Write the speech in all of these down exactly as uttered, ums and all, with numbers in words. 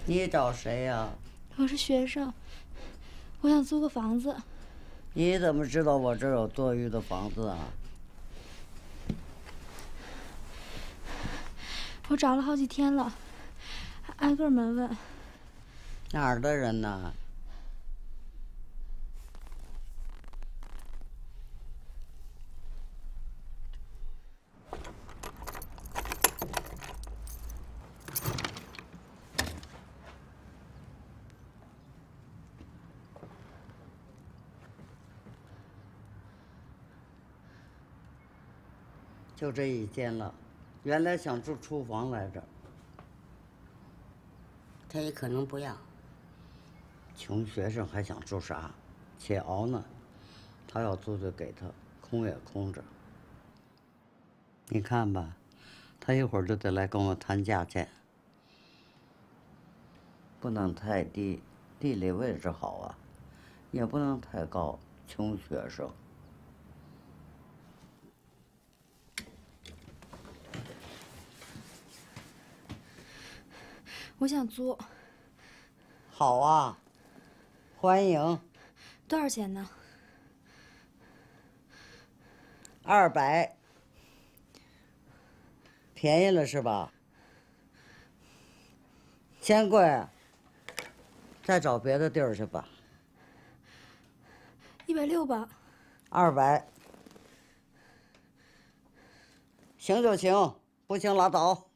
你找谁呀？ 我是学生，我想租个房子。 你怎么知道我这儿有多余的房子啊？ 我找了好几天了，挨个门问。 哪儿的人呢？就这一间了，原来想住厨房来着。 他也可能不要。 穷学生还想住啥？且熬呢。他要租就给他，空也空着。你看吧，他一会儿就得来跟我谈价钱。不能太低，地理位置好啊，也不能太高，穷学生。 我想租。 好啊，欢迎。 多少钱呢？ 二百。便宜了是吧？嫌贵，再找别的地儿去吧。 一百六吧。 二百。行就行，不行拉倒。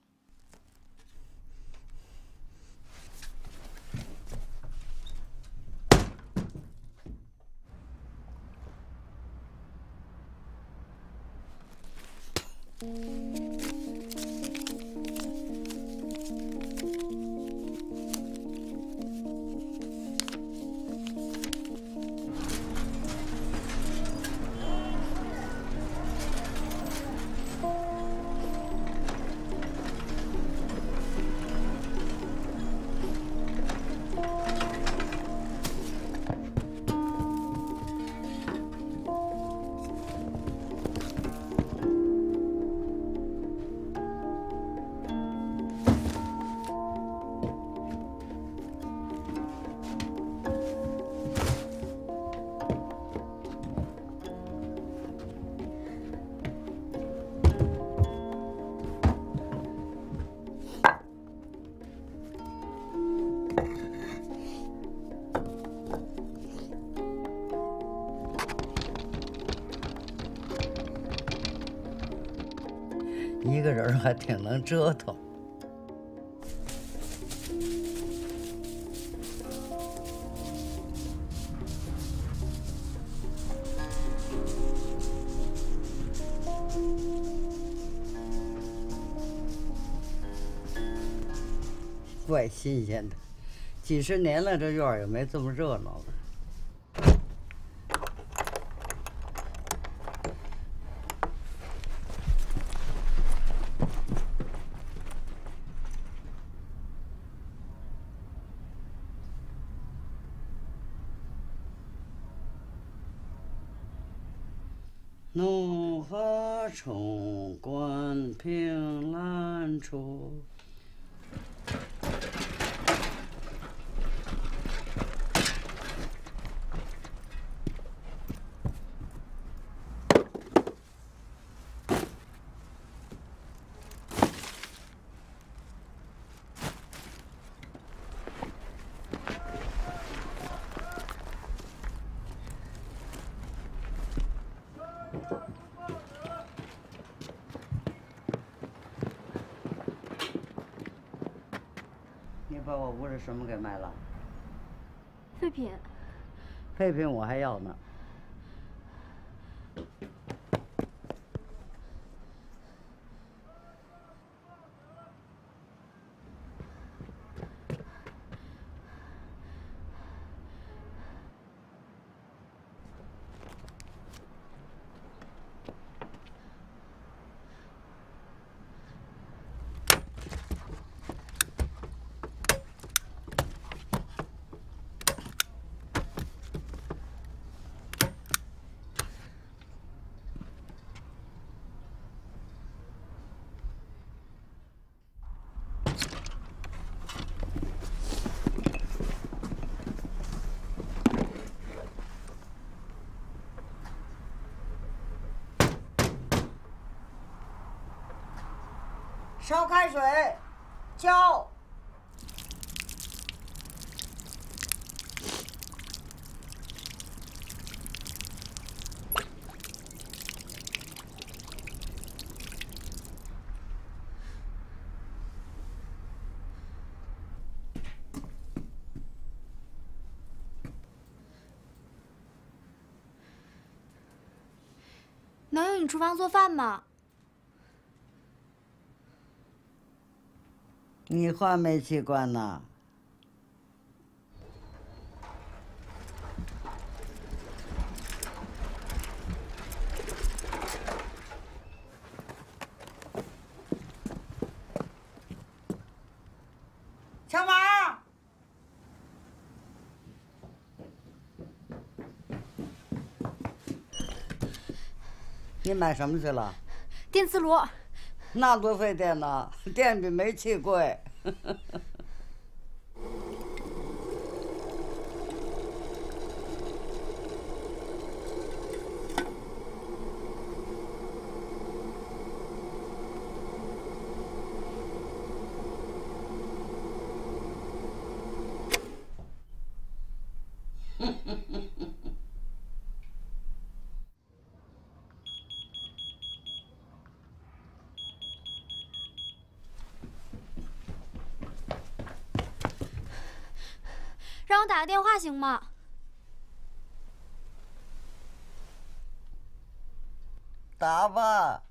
一个人还挺能折腾。怪新鲜的，几十年了，这院儿也没这么热闹了。怒发冲冠凭栏处。你把我屋里什么给卖了？ 废品。 废品我还要呢。 烧开水，浇。 能用你厨房做饭吗？ 你换煤气罐呢？小马。 你买什么去了？ 电磁炉。 那多费电呢，电比煤气贵。 让我打个电话行吗？ 打吧。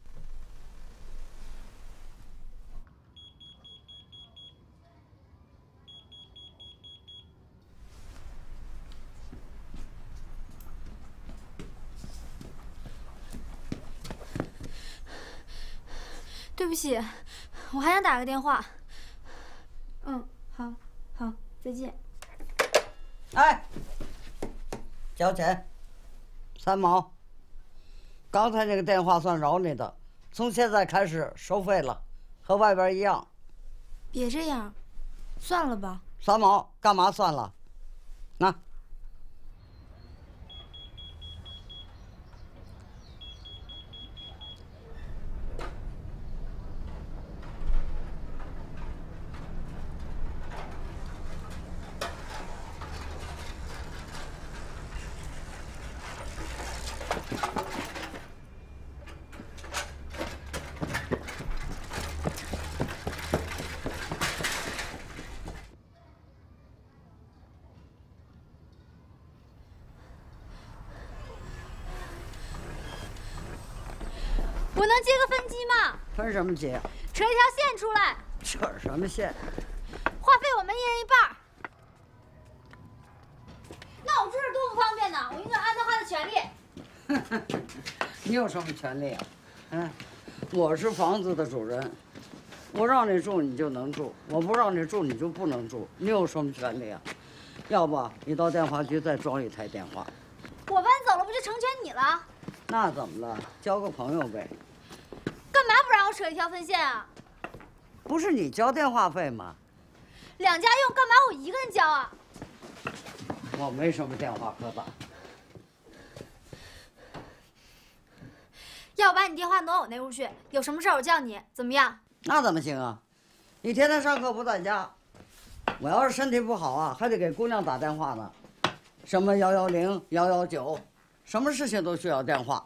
对不起，我还想打个电话。嗯，好，好，再见。 哎，交钱，三毛。刚才那个电话算饶你的，从现在开始收费了，和外边一样。 别这样，算了吧。 三毛，干嘛算了？那。 我能接个分机吗？ 分什么机？ 扯一条线出来。 扯什么线？ 话费我们一人一半。那我住这多不方便呢！我拥有爱德华的权利。 你有什么权利啊？嗯，我是房子的主人，我让你住你就能住，我不让你住你就不能住。你有什么权利啊？要不你到电话局再装一台电话。 我搬走了，不就成全你了？ 那怎么了？交个朋友呗。 干嘛不让我扯一条分线啊？ 不是你交电话费吗？ 两家用，干嘛我一个人交啊？ 我没什么电话可打。 要不把你电话挪我那屋去，有什么事儿我叫你，怎么样？ 那怎么行啊？你天天上课不在家，我要是身体不好啊，还得给姑娘打电话呢，什么幺幺零、幺幺九，什么事情都需要电话。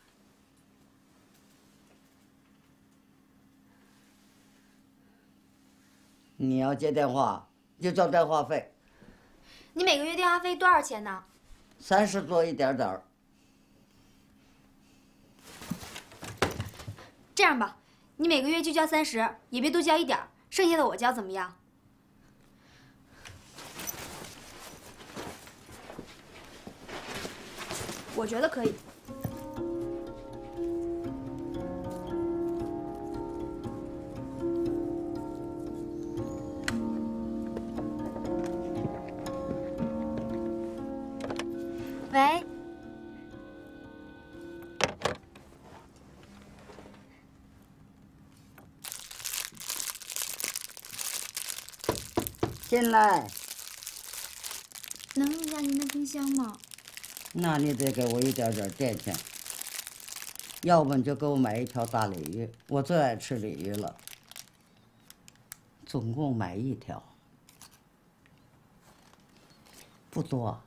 你要接电话就交电话费。 你每个月电话费多少钱呢？ 三十多一点点儿。 这样吧，你每个月就交三十，也别多交一点儿，剩下的我交，怎么样？我觉得可以。喂。 进来。 能用一下您的冰箱吗？ 那你得给我一点点电钱，要不你就给我买一条大鲤鱼，我最爱吃鲤鱼了。 总共买一条，不多。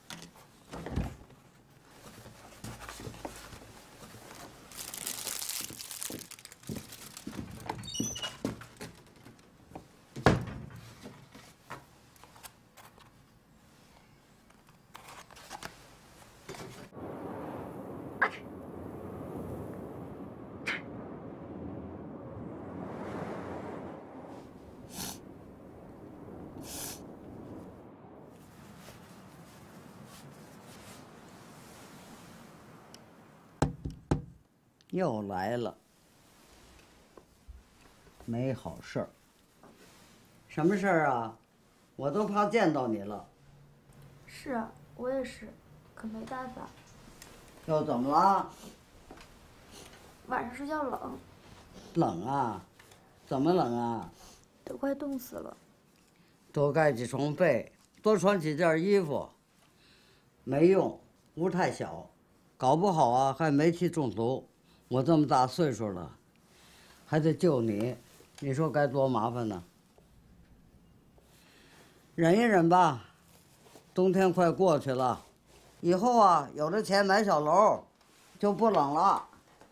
又来了，没好事儿。什么事儿啊？我都怕见到你了。 是啊，我也是，可没办法。 又怎么了？ 晚上睡觉冷。 冷啊？怎么冷啊？ 都快冻死了。 多盖几床被，多穿几件衣服。没用，屋太小，搞不好啊还煤气中毒。我这么大岁数了，还得救你，你说该多麻烦呢？忍一忍吧，冬天快过去了，以后啊有了钱买小楼，就不冷了。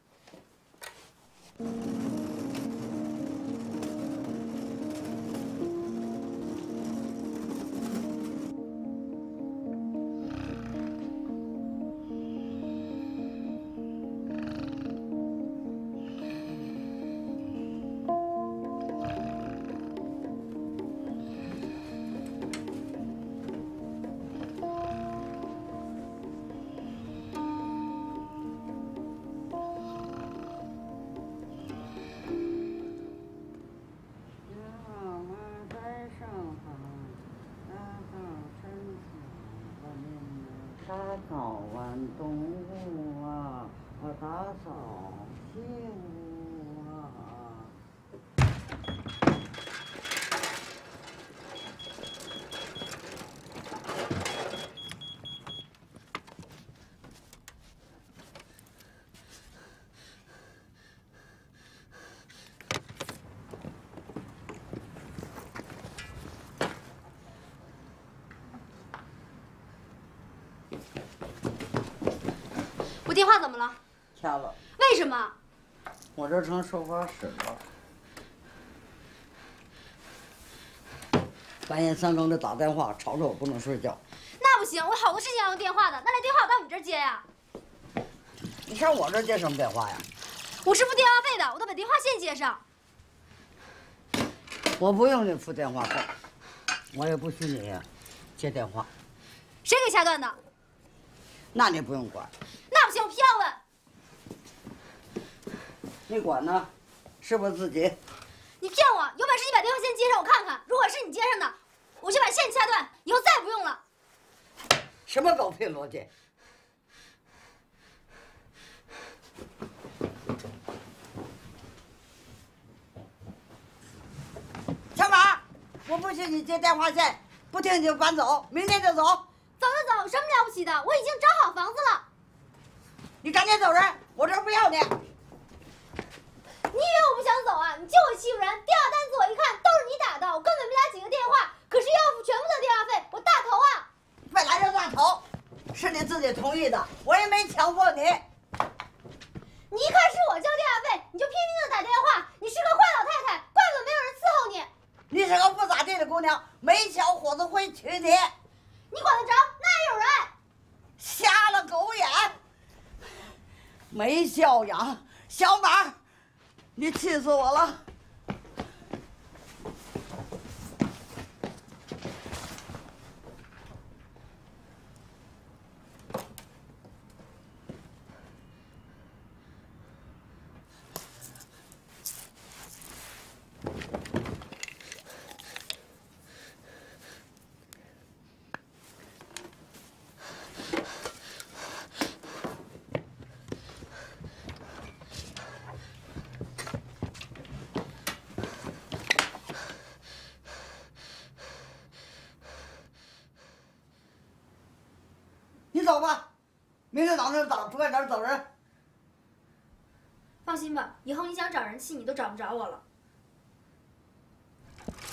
打扫完东屋啊，我打扫西屋啊。 我电话怎么了？ 掐了。 为什么？ 我这成收发室了。半夜三更的打电话，吵着我不能睡觉。 那不行，我好多事情要用电话的，那来电话我到你这儿接呀。 你上我这儿接什么电话呀？ 我是付电话费的，我得把电话线接上。 我不用你付电话费，我也不许你接电话。 谁给掐断的？ 那你不用管。 那不行，我偏要问。 你管呢？是不是自己？ 你骗我！有本事你把电话线接上，我看看。如果是你接上的，我就把线掐断，以后再也不用了。 什么狗屁逻辑！小马，我不许你接电话线，不听你就搬走，明天就走。 走就走，有什么了不起的？我已经找好房子了。 你赶紧走人，我这儿不要你。 你以为我不想走啊？你就会欺负人！电话单子我一看都是你打的，我根本没打几个电话，可是又要付全部的电话费，我大头啊！ 本来就大头，是你自己同意的，我也没强迫你。 你一看是我交电话费，你就拼命的打电话，你是个坏老太太，怪不得没有人伺候你。 你是个不咋地的姑娘，没小伙子会娶你。 你管得着？那也有人。 瞎了狗眼，没教养，小马，你气死我了！你走吧，明天早上早不赶点走人。 放心吧，以后你想找人气，你都找不着我了。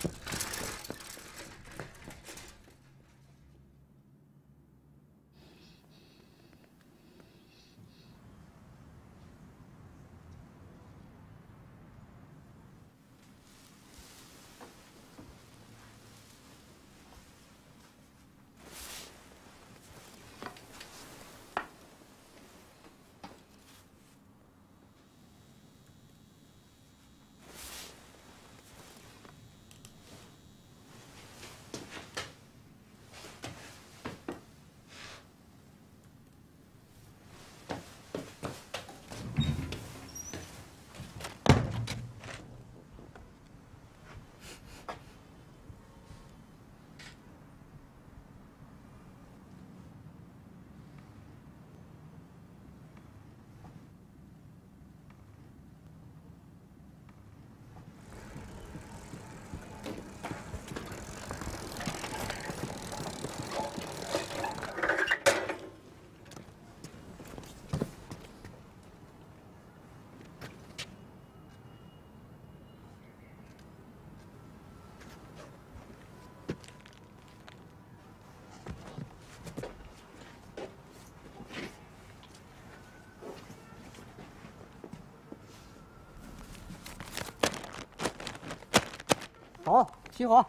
好，起火。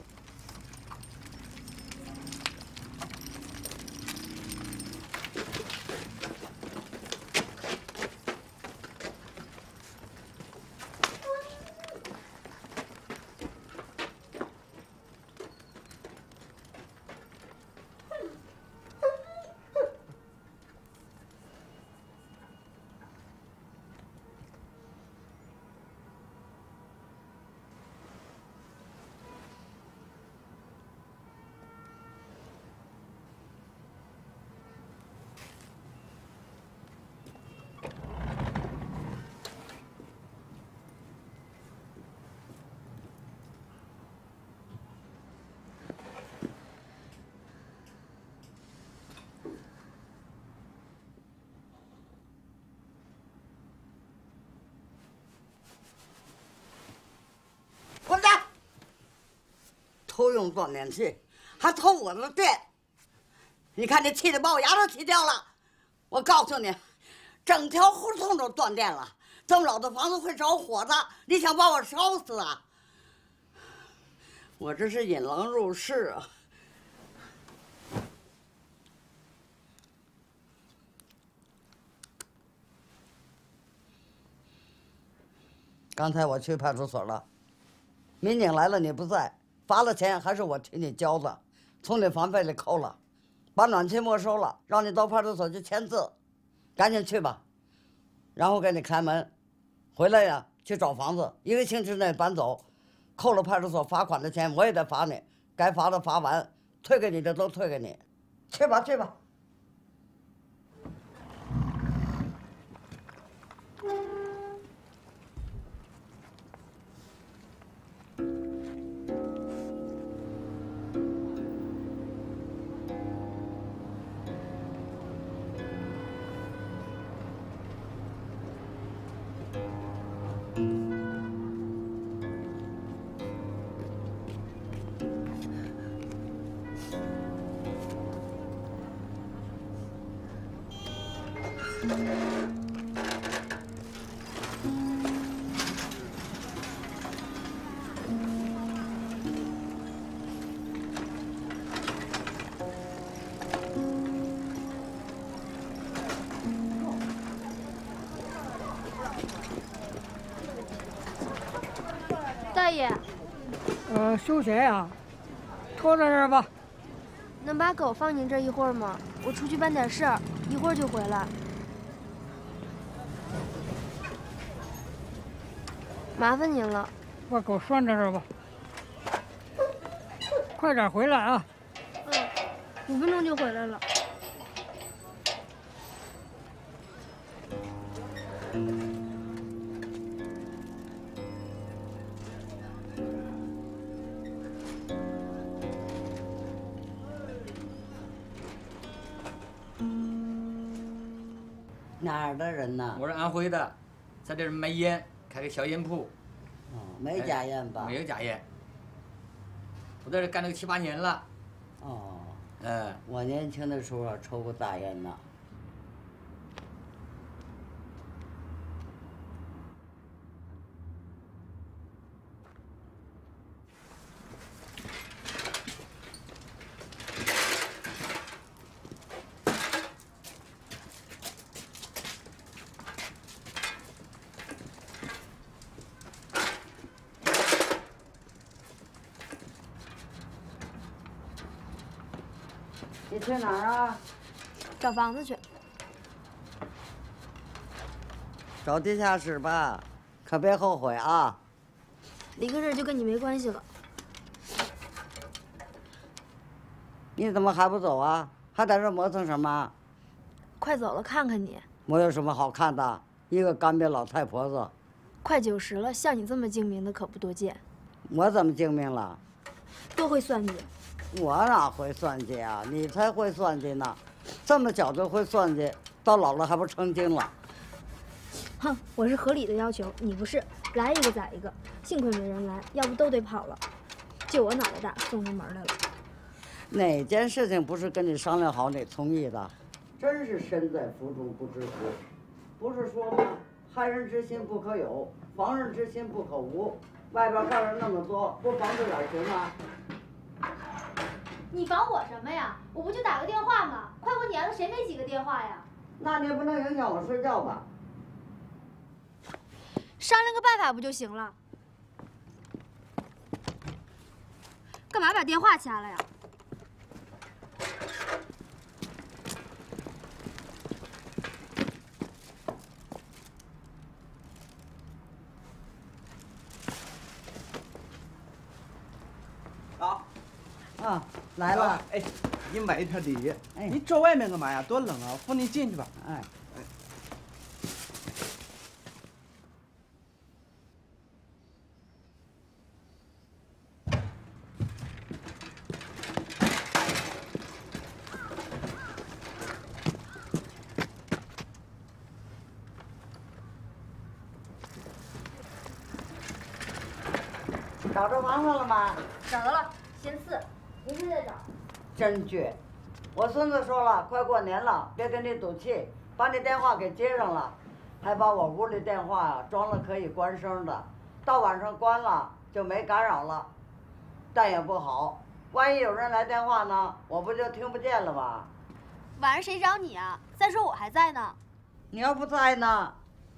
混蛋！偷用断电器，还偷我的电！你看这气得把我牙都气掉了。我告诉你，整条胡同都断电了，这么老的房子会着火的，你想把我烧死啊？我这是引狼入室啊！刚才我去派出所了，民警来了你不在，罚了钱还是我替你交的，从你房费里扣了，把暖气没收了，让你到派出所去签字，赶紧去吧，然后给你开门，回来呀去找房子，一个星期内搬走，扣了派出所罚款的钱我也得罚你，该罚的罚完，退给你的都退给你，去吧去吧。 大爷， 呃，收钱呀？拖在这儿吧。 能把狗放您这一会儿吗？我出去办点事儿，一会儿就回来。麻烦您了。 把狗拴在这儿吧。快点回来啊！ 嗯，五分钟就回来了。 哪儿的人呢？ 我是安徽的，在这儿卖烟，开个小烟铺。 哦，没假烟吧？ 没有假烟。我在这干了个七八年了。 哦。 嗯。 我年轻的时候抽过大烟呢。你去哪儿啊？ 找房子去。 找地下室吧，可别后悔啊！ 离个这儿就跟你没关系了。 你怎么还不走啊？还在这磨蹭什么？ 快走了，看看你。 我有什么好看的？一个干瘪老太婆子。 快九十了，像你这么精明的可不多见。 我怎么精明了？ 多会算计。 我哪会算计啊？你才会算计呢！这么小就会算计，到老了还不成精了？ 哼，我是合理的要求，你不是，来一个宰一个。幸亏没人来，要不都得跑了。就我脑袋大，送出门来了。 哪件事情不是跟你商量好你同意的？真是身在福中不知福。不是说吗？害人之心不可有，防人之心不可无。 外边客人那么多，不防着点行吗？ 你防我什么呀？我不就打个电话吗？快过年了，谁没几个电话呀？ 那你也不能影响我睡觉吧？ 商量个办法不就行了？干嘛把电话掐了呀？ 好， 啊，来了。 哎，给你买一片梨。 哎， 你坐外面干嘛呀？多冷啊！我扶你进去吧。 哎。 找着房子了吗？ 找着了，先四，明天再找。 真倔！我孙子说了，快过年了，别跟你赌气，把你电话给接上了，还把我屋里电话啊装了可以关声的，到晚上关了就没干扰了。但也不好，万一有人来电话呢，我不就听不见了吗？ 晚上谁找你啊？再说我还在呢。 你要不在呢？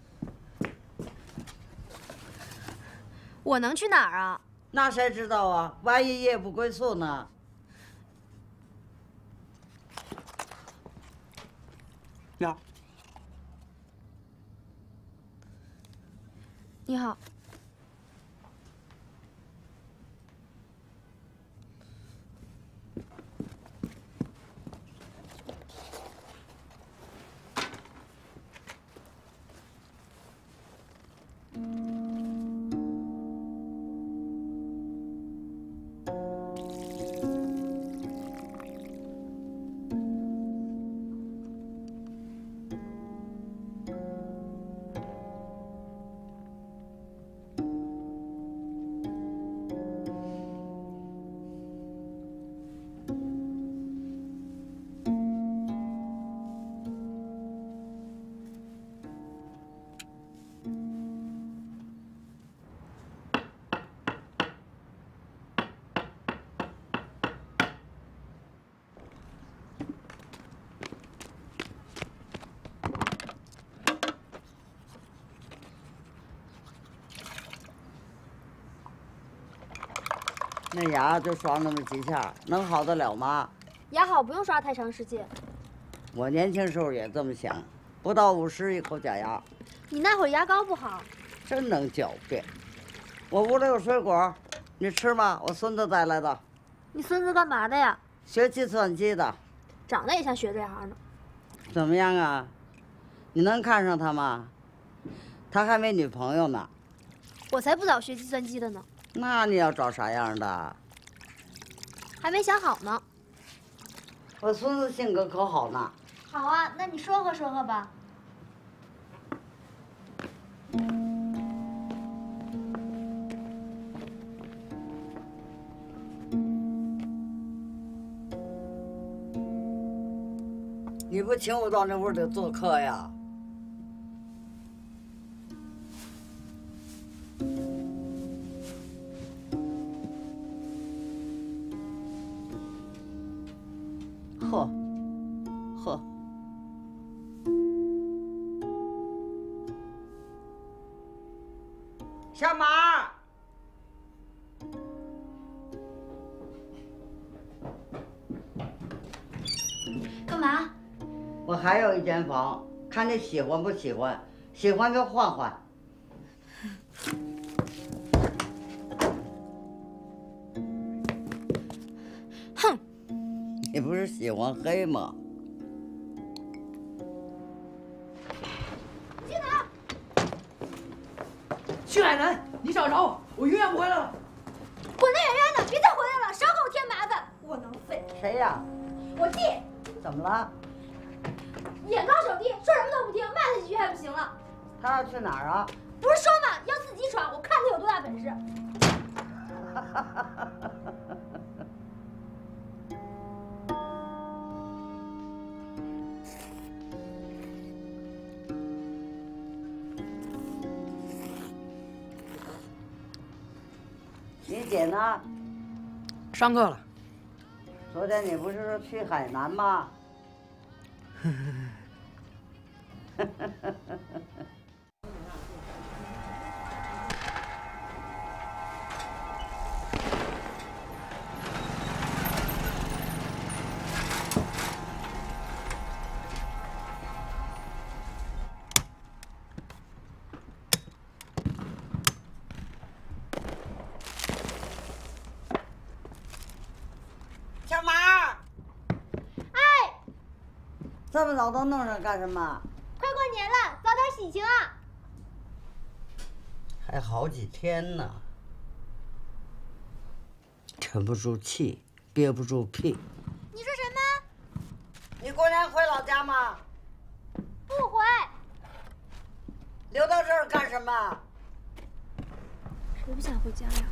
我能去哪儿啊？ 那谁知道啊？万一夜不归宿呢？ 呀， 你好。 那牙就刷那么几下，能好得了吗？ 牙好不用刷太长时间。 我年轻时候也这么想，不到五十一口假牙。 你那会儿牙膏不好。 真能狡辩。我屋里有水果，你吃吗？我孙子带来的。 你孙子干嘛的呀？ 学计算机的。 长得也像学这行的。 怎么样啊？你能看上他吗？他还没女朋友呢。 我才不早学计算机的呢。 那你要找啥样的？ 还没想好呢。 我孙子性格可好呢。 好啊，那你说和说和吧。 你不请我到那屋里做客呀？呵，呵，小马。 干嘛？ 我还有一间房，看你喜欢不喜欢，喜欢就换换。 哼， 你不是喜欢黑吗？ 进来！ 徐海南，你找着我，我永远不回来了。 滚得远远的，别再回来了，少给我添麻烦。窝囊废！ 谁呀？ 我弟。 怎么了？ 眼高手低，说什么都不听，骂他几句还不行了。 他要去哪儿啊？ 不是说嘛，要自己闯，我看他有多大本事。 姐呢？ 上课了。 昨天你不是说去海南吗？小马儿， 哎， 这么早都弄上干什么？ 快过年了，早点喜庆啊！ 还好几天呢，沉不住气，憋不住屁。 你说什么？ 你过年回老家吗？ 不回。 留到这儿干什么？ 谁不想回家呀？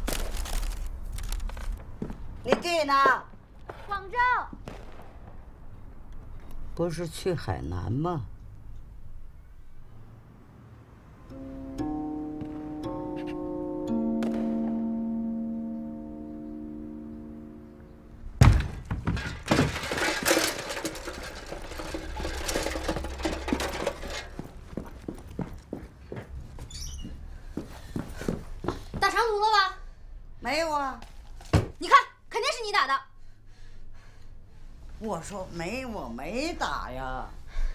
你弟呢？ 广州。 不是去海南吗？ 打长途了吧？ 没有啊。 你看，肯定是你打的。 我说没，我没打呀。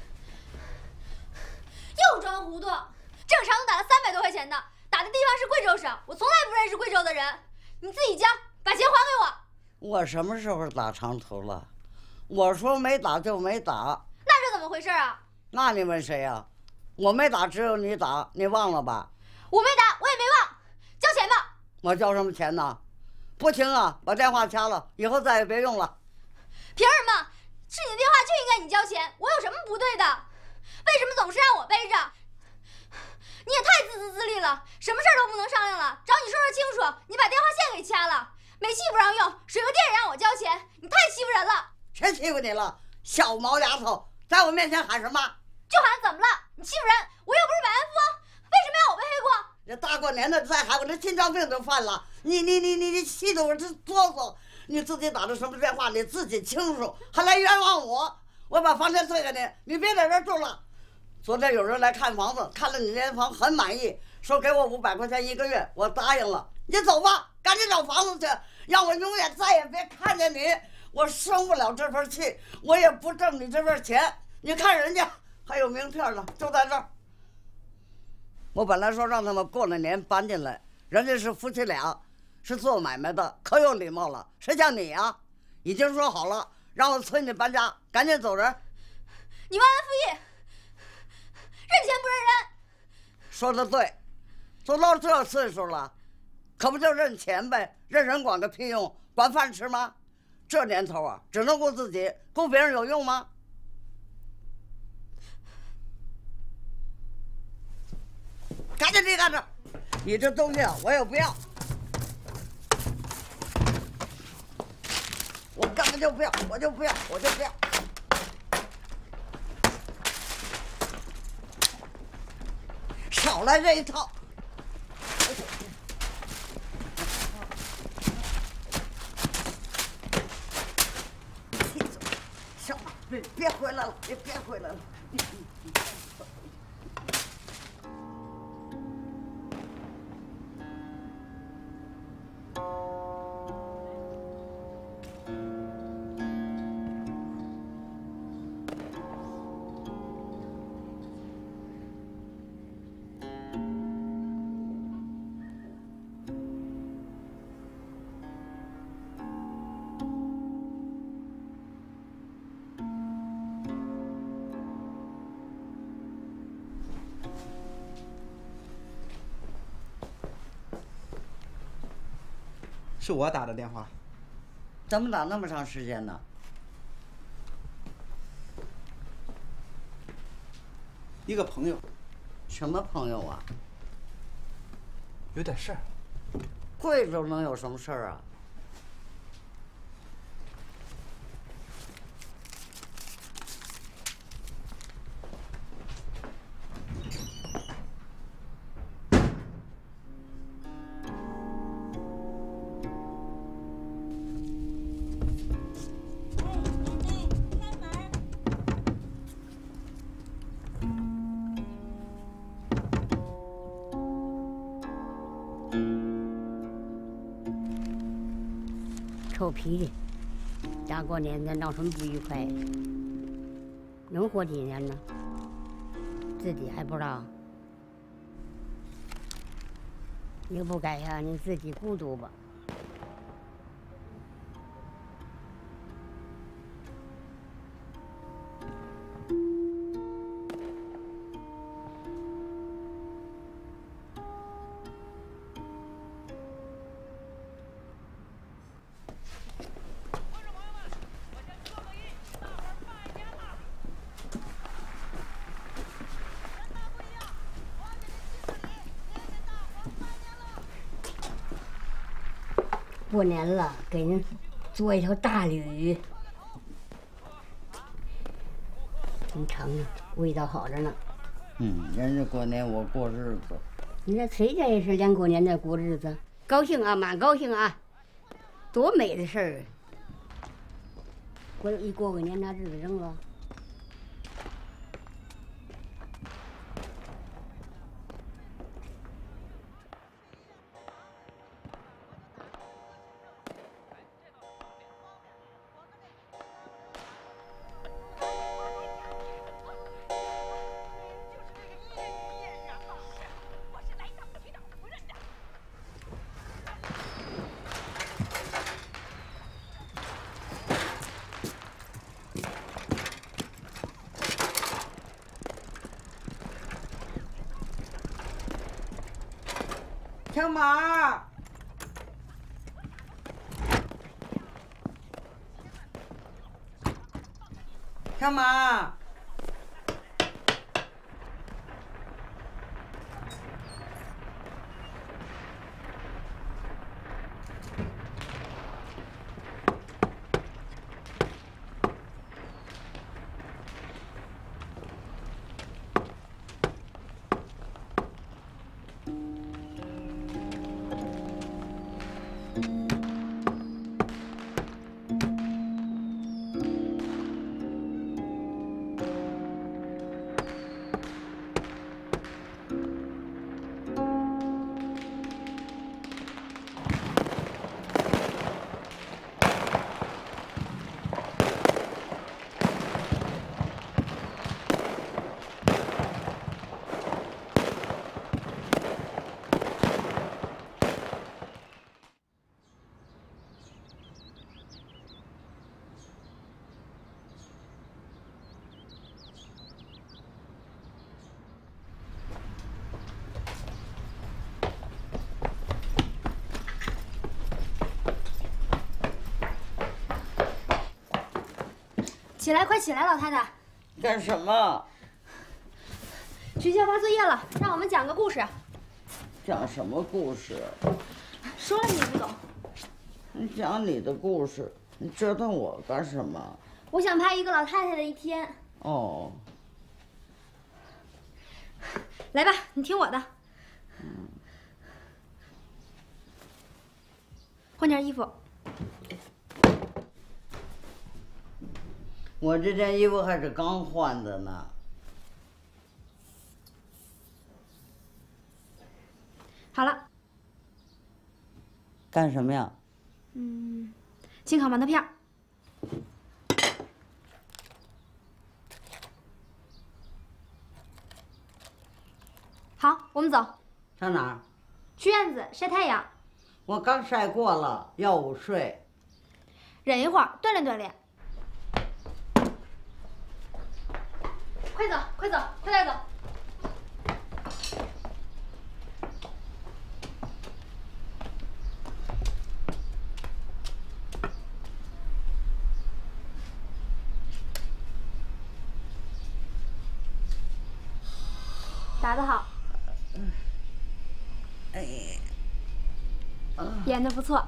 又装糊涂！这个长途打了三百多块钱的，打的地方是贵州省，我从来不认识贵州的人。你自己交，把钱还给我。 我什么时候打长途了？我说没打就没打。 那这怎么回事啊？ 那你问谁呀？我没打，只有你打，你忘了吧？ 我没打，我也没忘。交钱吧。 我交什么钱呢？不行啊，把电话掐了，以后再也别用了。 凭什么？是你的电话就应该你交钱，我有什么不对的？为什么总是让我背着？你也太自私自利了，什么事儿都不能商量了，找你说说清楚。你把电话线给掐了，煤气不让用，水和电也让我交钱，你太欺负人了。 谁欺负你了？小毛丫头，在我面前喊什么？ 就喊怎么了？你欺负人，我又不是百万富翁，为什么要我背黑锅？ 这大过年的再喊，我这心脏病都犯了。你你你你你气得我这哆嗦。你自己打的什么电话，你自己清楚，还来冤枉我。我把房钱退给你，你别在这儿住了。昨天有人来看房子，看了你那房很满意，说给我五百块钱一个月，我答应了。你走吧，赶紧找房子去，让我永远再也别看见你。我生不了这份气，我也不挣你这份钱。你看人家还有名片呢，就在这儿。我本来说让他们过了年搬进来，人家是夫妻俩，是做买卖的，可有礼貌了。谁像你呀？已经说好了，让我催你搬家，赶紧走人。 你忘恩负义，认钱不认人。 说的对，都到这岁数了，可不就认钱呗？认人管个屁用？管饭吃吗？这年头啊，只能顾自己，顾别人有用吗？赶紧离开这儿！你这东西啊，我也不要。我根本就不要，我就不要，我就不要。少来这一套！小马，别别回来了，别别回来了。 是我打的电话。 怎么打那么长时间呢？ 一个朋友。 什么朋友啊？ 有点事儿。 贵州能有什么事儿啊？ 臭脾气，大过年的闹什么不愉快？能活几年呢？自己还不知道。你不改呀，你自己孤独吧。 过年了，给您做一条大鲤，您尝尝，味道好着呢。 嗯，人家过年，我过日子。 你看谁家也是连过年的过日子，高兴啊，蛮高兴啊，多美的事儿啊！过一过个年，那日子扔了。 小马，小马， 起来，快起来，老太太！ 干什么？ 学校发作业了，让我们讲个故事。 讲什么故事？ 说了你也不懂。 你讲你的故事，你折腾我干什么？ 我想拍一个老太太的一天。 哦。 来吧，你听我的。 嗯。 换件衣服。 我这件衣服还是刚换的呢。 好了。 干什么呀？ 嗯，清烤馒头片儿。好，我们走。 上哪儿？ 去院子晒太阳。 我刚晒过了，要午睡。 忍一会儿，锻炼锻炼。 快走，快走，快点走！打得好， 哎， 演得不错。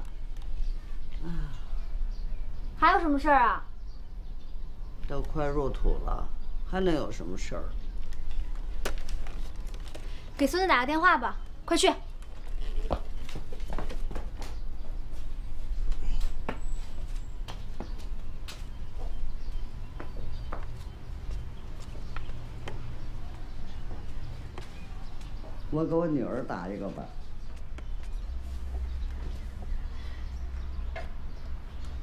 还有什么事儿啊？ 都快入土了。 还能有什么事儿？ 给孙子打个电话吧，快去！ 我给我女儿打一个吧。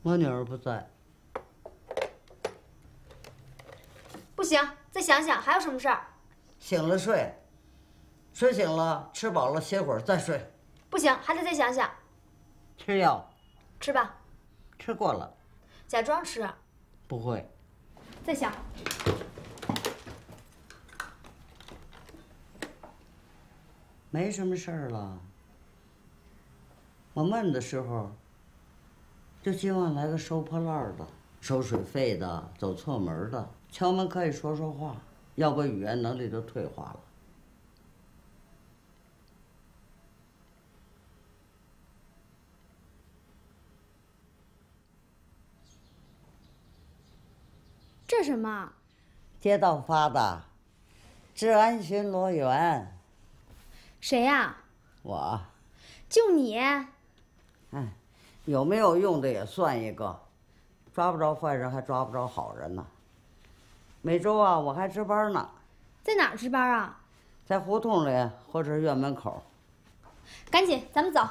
我女儿不在。 不行，再想想还有什么事儿？ 醒了睡，睡醒了吃饱了歇会儿再睡。 不行，还得再想想。 吃药。 吃吧。 吃过了。 假装吃。 不会。 再想。 没什么事儿了。我闷的时候，就希望来个收破烂的、收水费的、走错门的，敲门可以说说话，要不语言能力就退化了。 这什么？ 街道发的，治安巡逻员。 谁呀？ 我。 就你。 哎，有没有用的也算一个，抓不着坏人还抓不着好人呢。每周啊，我还值班呢。 在哪儿值班啊？ 在胡同里或者院门口。 赶紧，咱们走。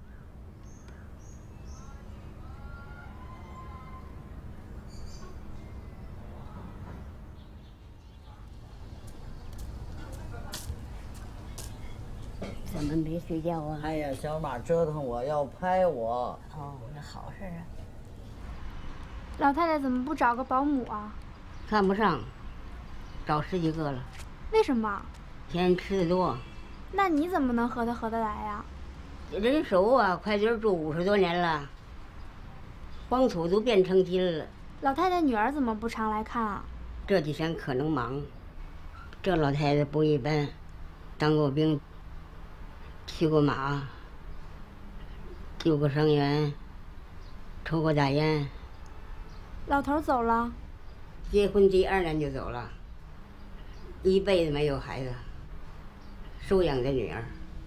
怎么没睡觉啊？ 哎呀，小马折腾我，要拍我。 哦，那好事啊。 老太太怎么不找个保姆啊？ 看不上，找十几个了。 为什么？ 嫌吃的多。 那你怎么能和她合得来呀？ 人熟啊，快点住五十多年了，黄土都变成金了。 老太太女儿怎么不常来看啊？ 这几天可能忙。这老太太不一般，当过兵，骑过马，救过伤员，抽过大烟。 老头走了。 结婚第二年就走了，一辈子没有孩子，收养的女儿。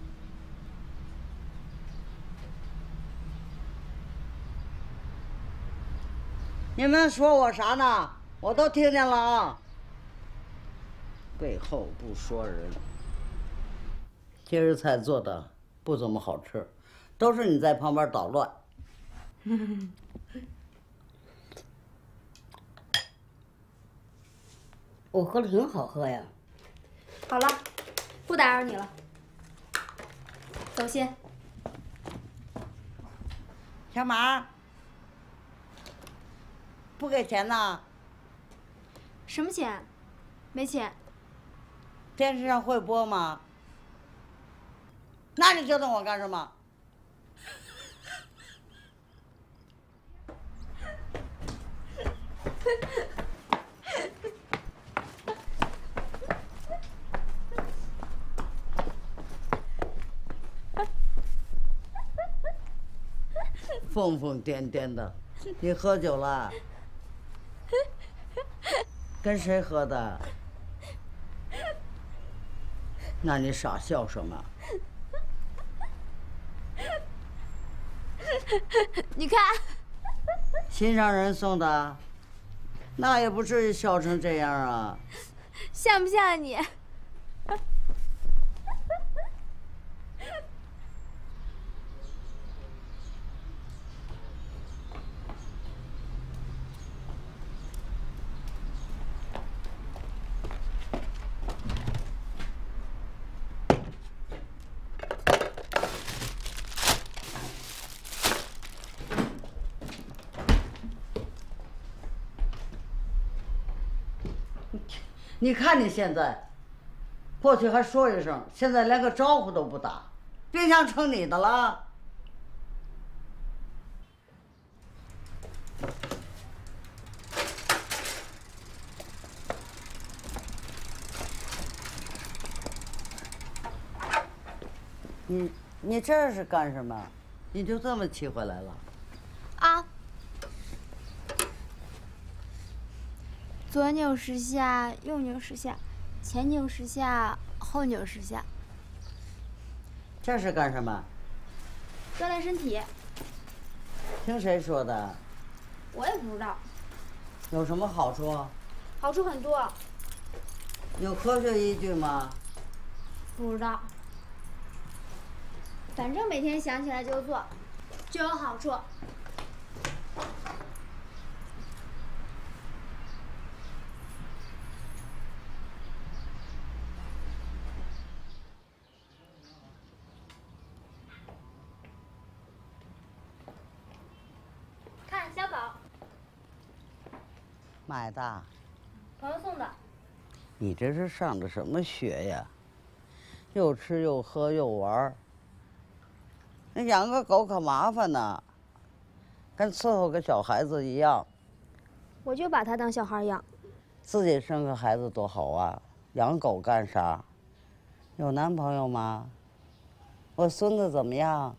你们说我啥呢？我都听见了啊。背后不说人。今儿菜做的不怎么好吃，都是你在旁边捣乱。 我喝的挺好喝呀。 好了，不打扰你了，走先。 小马，不给钱呐？ 什么钱？没钱。 电视上会播吗？那你折腾我干什么？疯疯癫癫的，你喝酒了？跟谁喝的？那你傻笑什么？ 你看， 心上人送的，那也不至于笑成这样啊。 像不像你？ 你看你现在，过去还说一声，现在连个招呼都不打，冰箱成你的了。你你这是干什么？你就这么骑回来了？ 啊。左扭十下，右扭十下，前扭十下，后扭十下。 这是干什么？ 锻炼身体。 听谁说的？ 我也不知道。 有什么好处？ 好处很多。 有科学依据吗？ 不知道。反正每天想起来就做，就有好处。 买的。 朋友送的。 你这是上的什么学呀？又吃又喝又玩儿。那养个狗可麻烦呢，跟伺候个小孩子一样。 我就把它当小孩养。 自己生个孩子多好啊！养狗干啥？有男朋友吗？我孙子怎么样？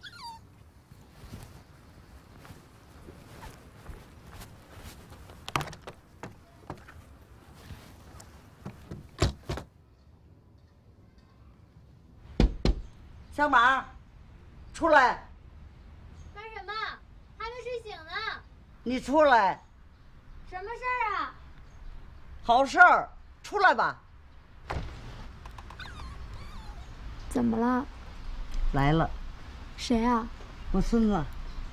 小马，出来！ 干什么？还没睡醒呢。 你出来！ 什么事儿啊？ 好事儿，出来吧。 怎么了？ 来了。 谁啊？ 我孙子。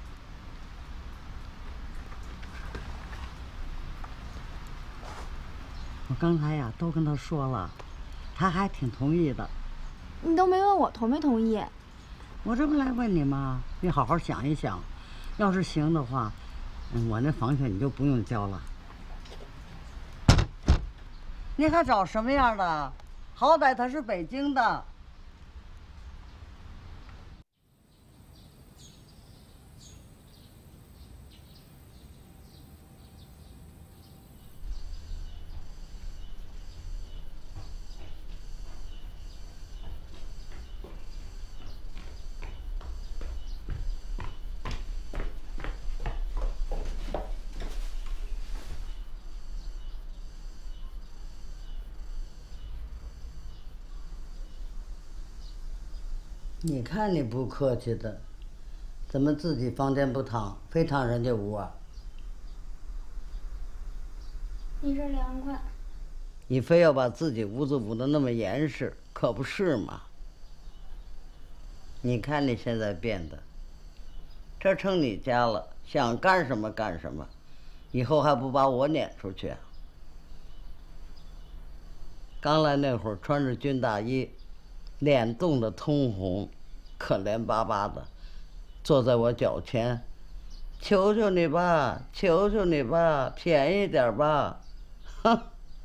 我刚才呀都跟他说了，他还挺同意的。 你都没问我同没同意。 我这不来问你吗？你好好想一想，要是行的话，嗯，我那房钱你就不用交了。你还找什么样的？好歹他是北京的。你看你不客气的，怎么自己房间不躺，非躺人家屋啊？ 一身凉快。 你非要把自己屋子捂得那么严实，可不是嘛？你看你现在变的，这成你家了，想干什么干什么，以后还不把我撵出去啊？刚来那会儿穿着军大衣，脸冻得通红，可怜巴巴的，坐在我脚前，求求你吧，求求你吧，便宜点吧，哼！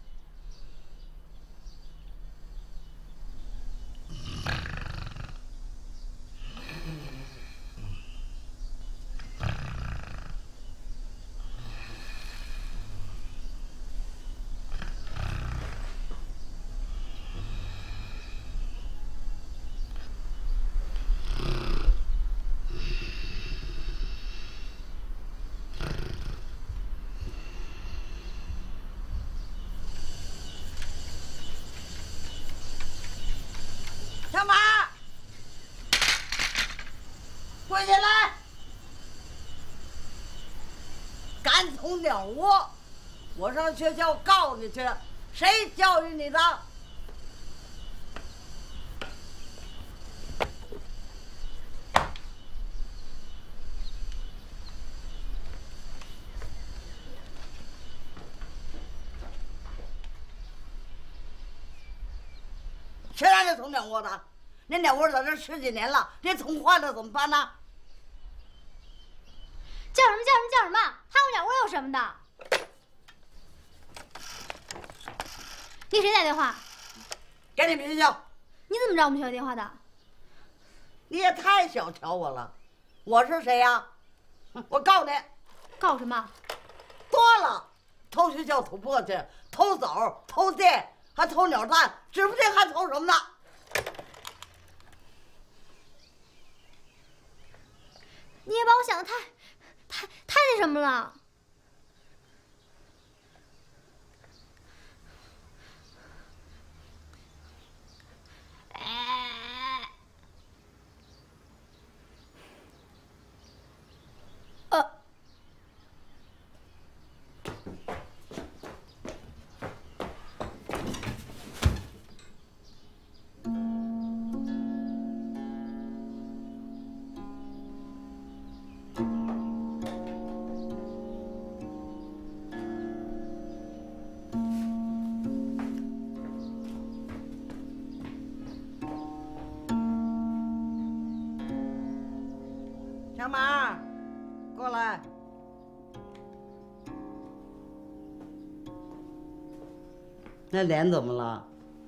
小马，跪下来！敢从鸟窝，我上学校告你去！谁教育你的？谁让你从鸟窝的？那鸟窝在这十几年了，你捅坏了怎么办呢？ 叫什么叫什么叫什么？还有鸟窝有什么的？给谁打电话？ 给你们学校。 你怎么知道我们学校电话的？ 你也太小瞧我了，我是谁呀？我告你！ 告什么？ 多了，偷学校、偷簸箕、偷枣、偷电，还偷鸟蛋，指不定还偷什么呢。 你也把我想的太、太、太那什么了。呃。 那脸怎么了？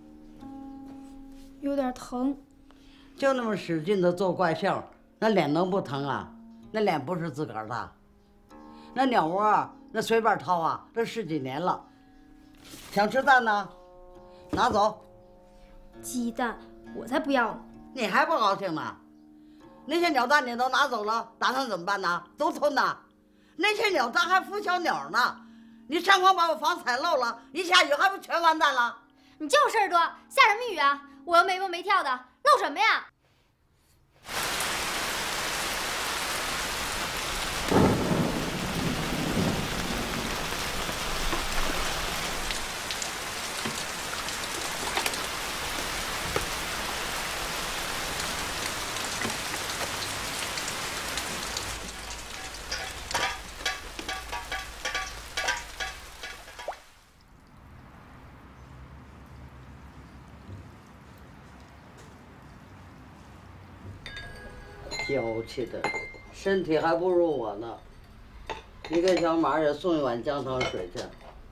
有点疼。 就那么使劲的做怪秀，那脸能不疼啊？那脸不是自个儿的，那鸟窝那随便掏啊，这十几年了。想吃蛋呢？拿走。 鸡蛋，我才不要呢。 你还不高兴呢？那些鸟蛋你都拿走了，打算怎么办呢？都吞呐！那些鸟蛋还孵小鸟呢，你上光把我房踩漏了，一下雨还不全完蛋了？ 你就事儿多，下什么雨啊？我又没蹦没跳的，漏什么呀？ 娇气的，身体还不如我呢。你给小马也送一碗姜汤水去。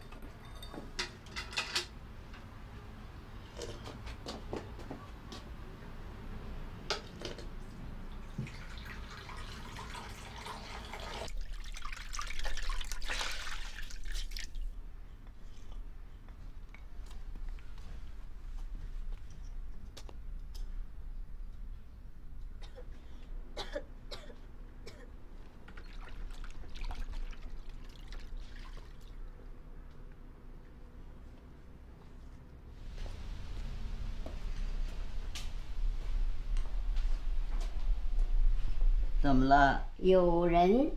怎么了？ 有人。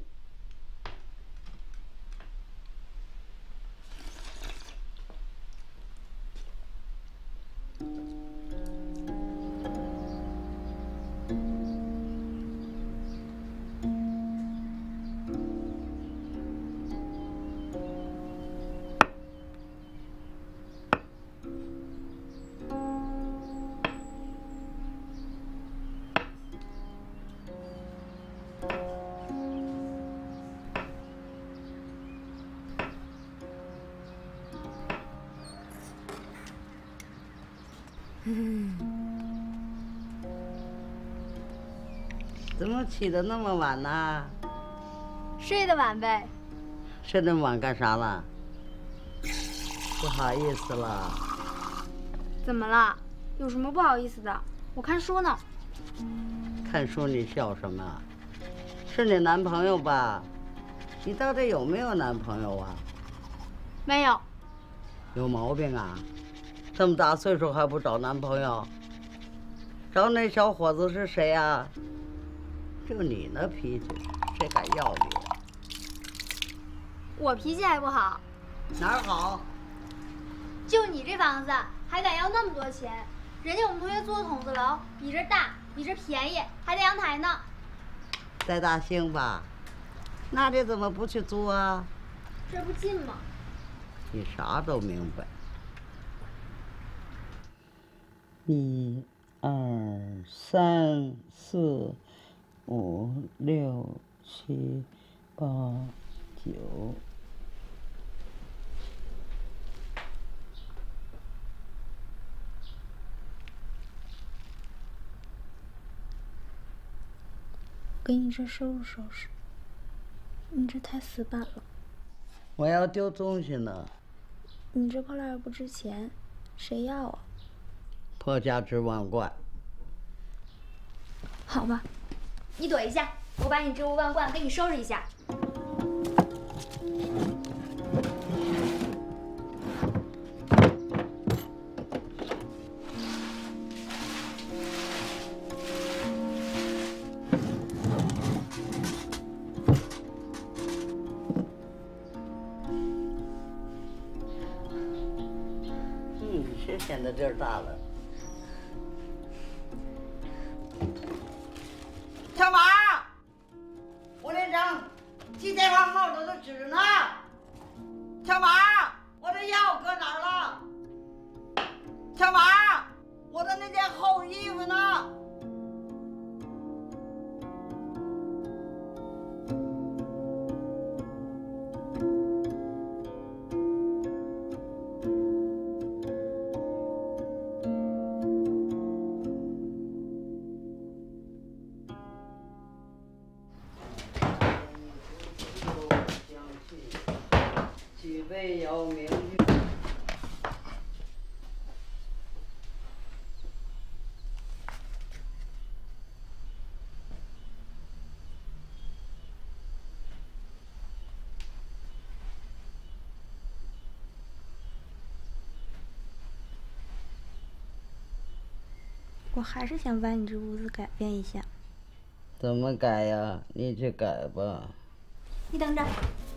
怎么起得那么晚呢？ 睡得晚呗。 睡那么晚干啥了？不好意思了。 怎么了？有什么不好意思的？我看书呢。 看书你笑什么？是你男朋友吧？你到底有没有男朋友啊？ 没有。 有毛病啊！这么大岁数还不找男朋友？找那小伙子是谁啊？就你那脾气，谁敢要你啊？ 我脾气还不好。 哪儿好？ 就你这房子还敢要那么多钱？人家我们同学租的筒子楼比这大，比这便宜，还带阳台呢。 在大兴吧？那你怎么不去租啊？ 这不近吗？ 你啥都明白。一、二、三、四、五、六、七、八、九。 给你这收拾收拾，你这太死板了。 我要丢东西呢。 你这破烂又不值钱，谁要啊？ 破价值万贯。 好吧，你躲一下，我把你这物万贯给你收拾一下。 嗯，谁显得劲儿大了？小马，我那张记电话号码的纸呢？小马，我的药搁哪儿了？小马，我的那件厚衣服呢？ 挑明玉。 我还是想把你这屋子改变一下。 怎么改呀？你去改吧。 你等着。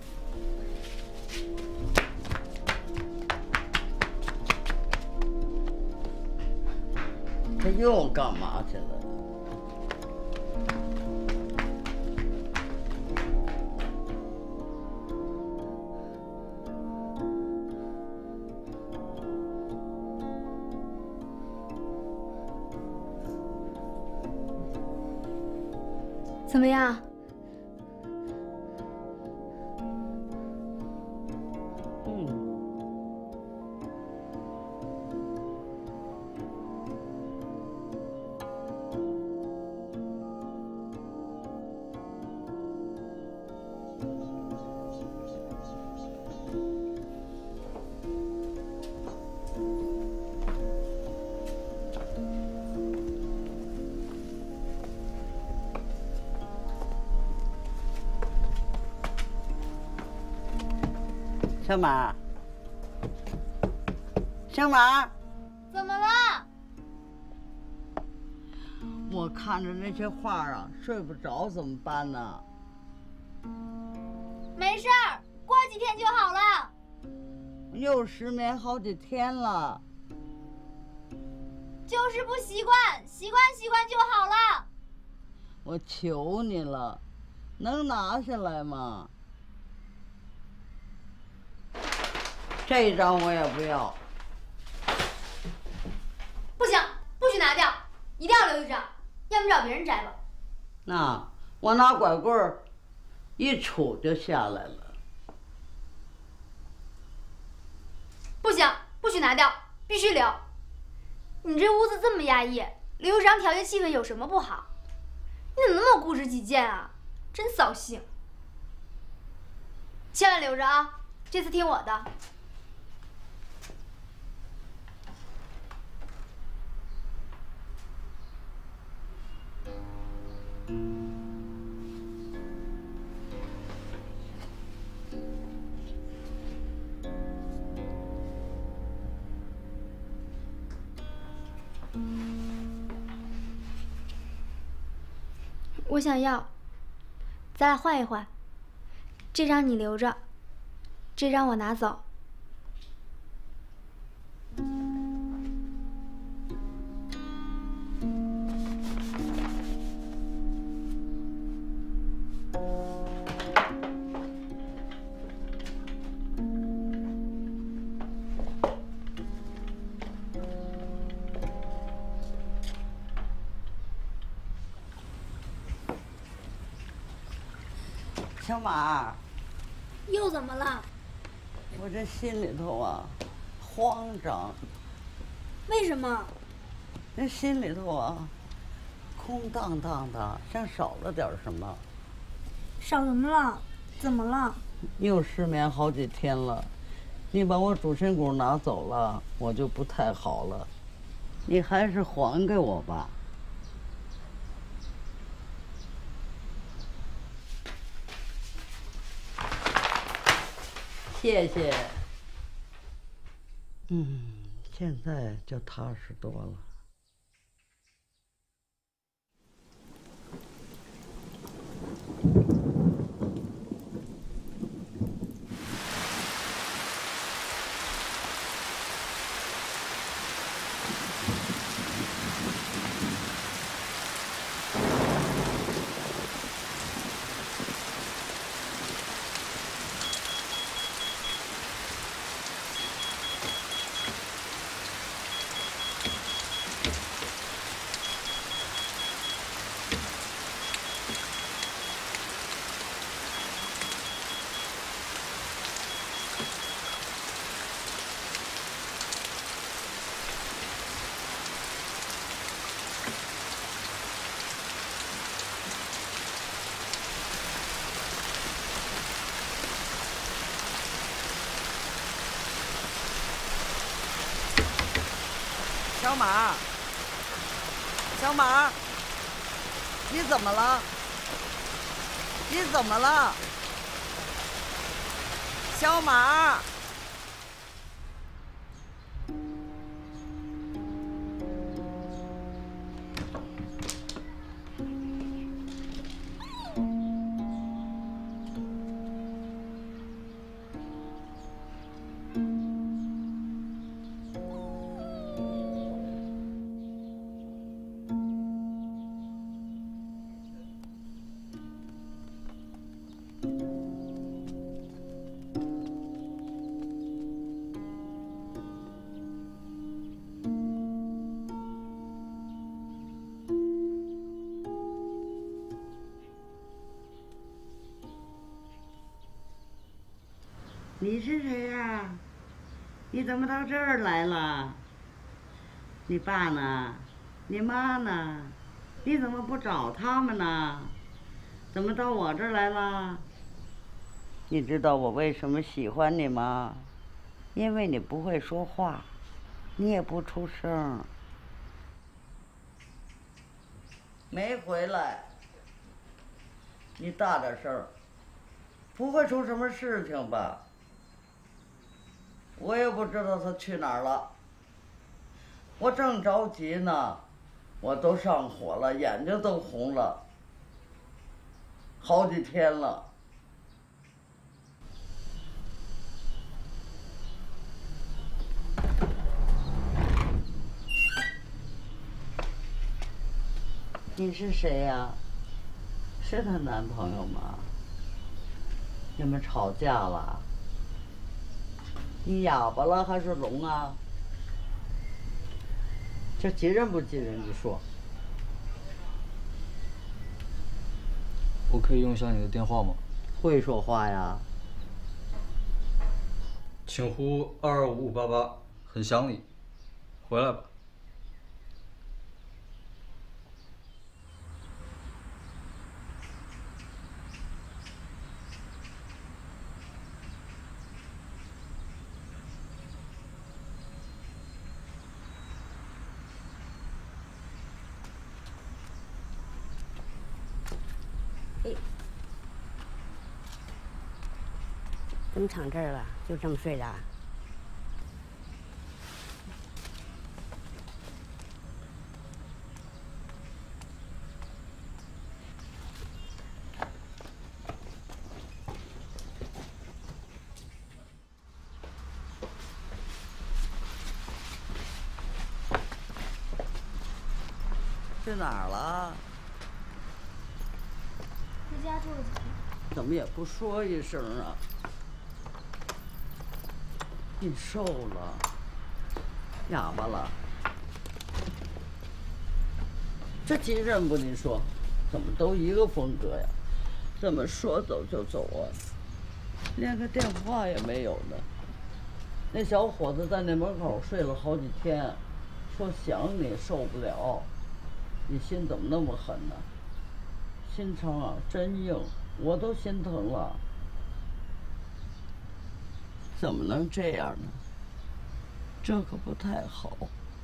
他又干嘛去了？ 怎么样？ 嗯。小马，小马， 怎么了？ 我看着那些画啊，睡不着，怎么办呢？ 没事儿，过几天就好了。 又失眠好几天了。 就是不习惯，习惯习惯就好了。 我求你了，能拿下来吗？这张我也不要。 不行，不许拿掉，一定要留一张，要么找别人摘吧。 那我拿拐棍儿一杵就下来了。 不行，不许拿掉，必须留。你这屋子这么压抑，留一张调节气氛有什么不好？你怎么那么固执己见啊？真扫兴。千万留着啊，这次听我的。我想要，咱俩换一换。这张你留着，这张我拿走。 小马， 又怎么了？ 我这心里头啊，慌张。 为什么？ 那心里头啊，空荡荡的，像少了点什么。 少什么了？怎么了？ 又失眠好几天了，你把我主心骨拿走了，我就不太好了。你还是还给我吧。谢谢。嗯，现在就踏实多了。 小马，小马，你怎么了？你怎么了？小马。你是谁呀？你怎么到这儿来了？你爸呢？你妈呢？你怎么不找他们呢？怎么到我这儿来了？你知道我为什么喜欢你吗？因为你不会说话，你也不出声。没回来，你大点声，不会出什么事情吧？我也不知道他去哪儿了，我正着急呢，我都上火了，眼睛都红了，好几天了。你是谁呀？是她男朋友吗？你们吵架了？你哑巴了还是聋啊？这急人不急人？你说。 我可以用一下你的电话吗？ 会说话呀？ 请呼二二五五八八，很想你，回来吧。 怎么躺这儿了？就这么睡的？ 去哪儿了？ 回家住了几天。 怎么也不说一声啊？你瘦了，哑巴了，这急人不？你说，怎么都一个风格呀？怎么说走就走啊？连个电话也没有呢。那小伙子在那门口睡了好几天，说想你受不了。你心怎么那么狠呢？心肠啊，真硬，我都心疼了。怎么能这样呢？这可不太好。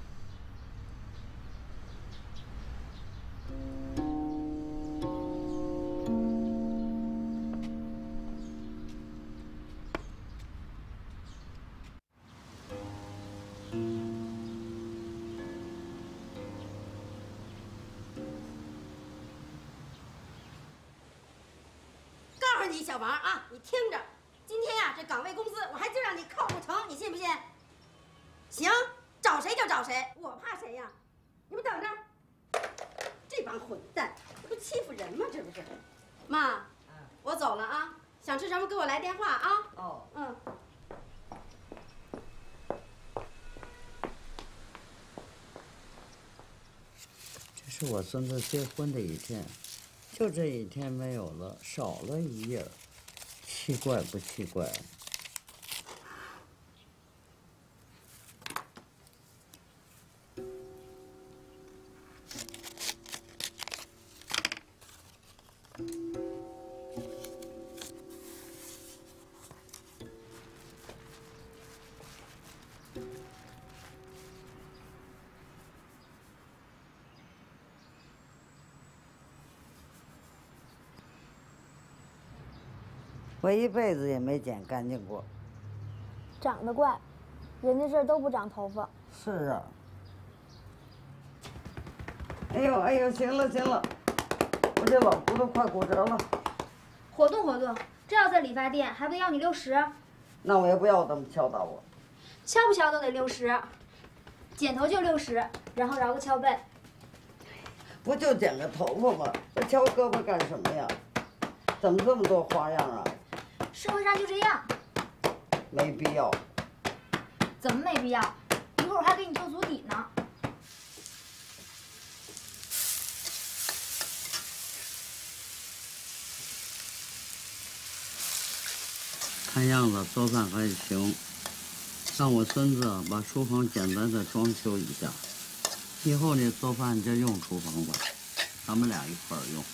告诉你小王啊，你听着，今天呀、啊，这岗位工资我还就让你扣不成，你信不信？行，找谁就找谁，我怕谁呀？你们等着，这帮混蛋，这不欺负人吗？这不是？妈，我走了啊，想吃什么给我来电话啊。 哦， 嗯。 这是我孙子结婚的一天，就这一天没有了，少了一页，奇怪不奇怪？ 我一辈子也没剪干净过。 长得怪，人家这儿都不长头发。 是啊。哎呦哎呦，行了行了，我这老骨头快骨折了。 活动活动，这要在理发店还不得要你六十？ 那我也不要这么敲打我。 敲不敲都得六十，剪头就六十，然后饶个敲背。 不就剪个头发吗？这敲胳膊干什么呀？怎么这么多花样啊？ 社会上就这样。 没必要。 怎么没必要？一会儿我还给你做足底呢。 看样子做饭还行，让我孙子把厨房简单的装修一下，以后你做饭就用厨房吧，咱们俩一块儿用。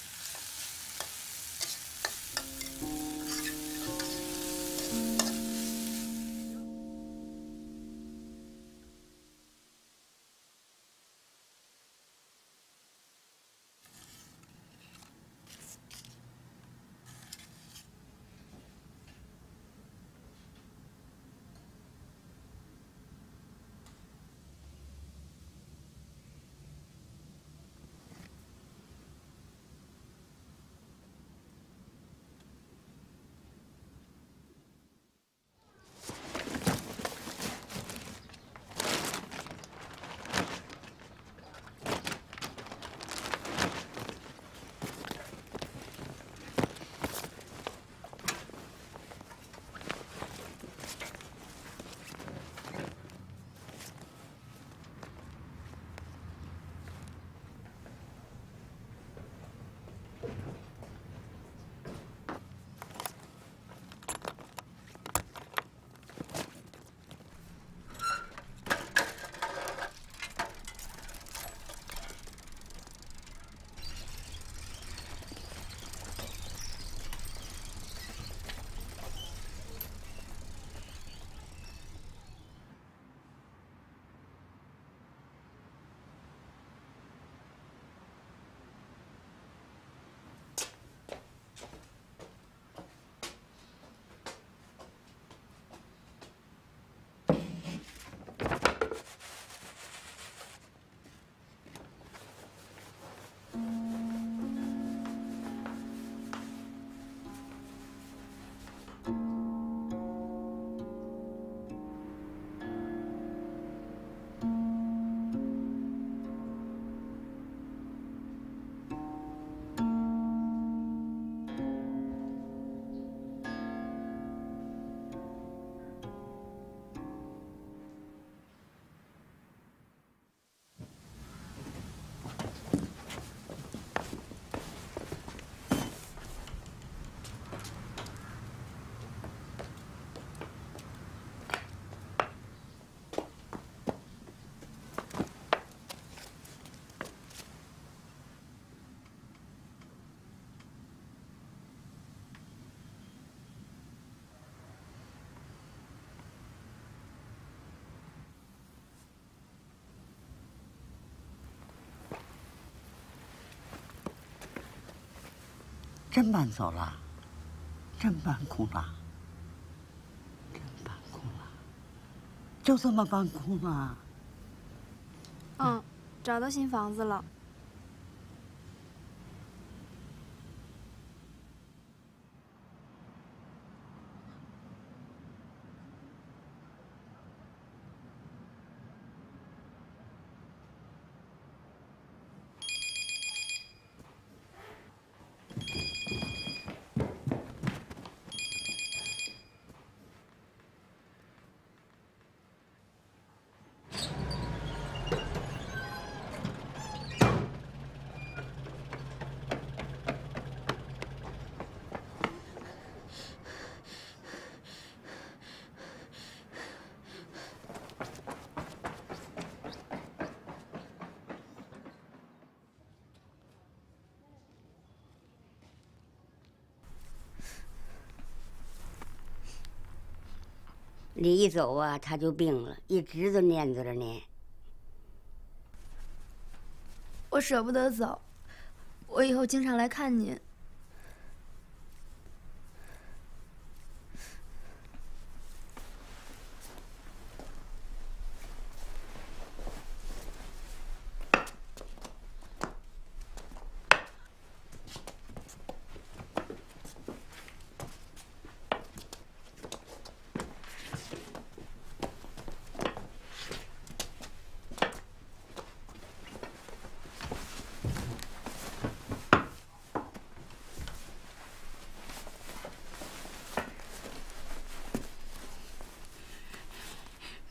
真搬走了，真搬空了，真搬空了，就这么搬空了。 嗯，找到新房子了。 你一走啊，他就病了，一直都念叨着你。 我舍不得走，我以后经常来看您。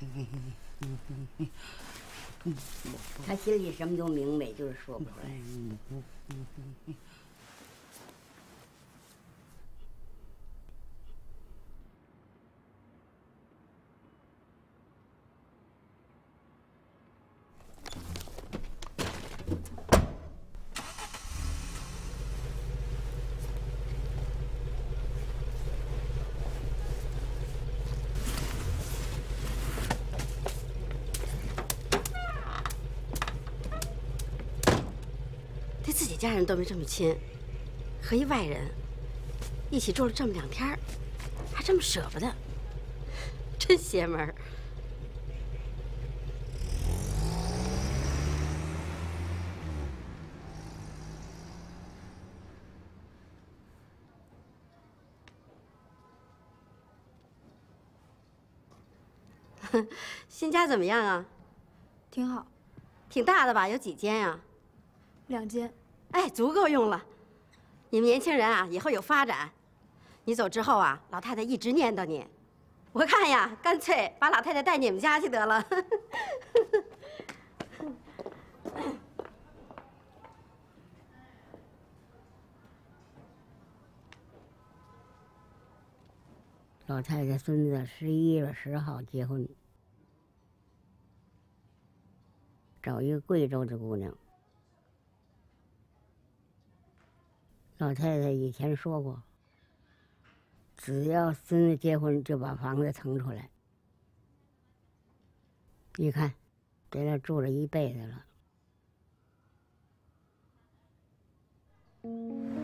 他心里什么都明白，就是说不出来。 对自己家人都没这么亲，和一外人一起住了这么两天，还这么舍不得，真邪门儿。新家怎么样啊？ 挺好， 挺大的吧？有几间呀？ 两间。 哎，足够用了。你们年轻人啊，以后有发展。你走之后啊，老太太一直念叨你。我看呀，干脆把老太太带你们家去得了。 老太太孙子十一月十号结婚，找一个贵州的姑娘。老太太以前说过，只要孙子结婚，就把房子腾出来。你看，在那住了一辈子了。